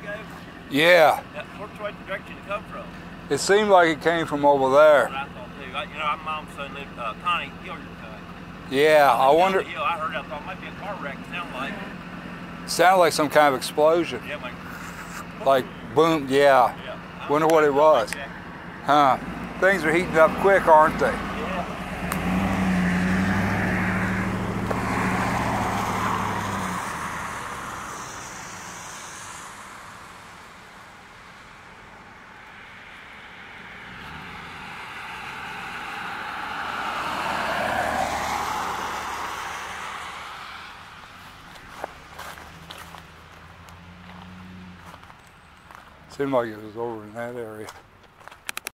ago? Yeah. Which way the direction it come from? It seemed like it came from over there. That's what I thought too. My mom's son lived, Connie Hilliard. Yeah, I wonder. Hill, I heard, I thought it might be a car wreck. Sounded like some kind of explosion. Yeah, like boom, yeah. Wonder what it was. Huh. Things are heating up quick, aren't they? Seemed like it was over in that area.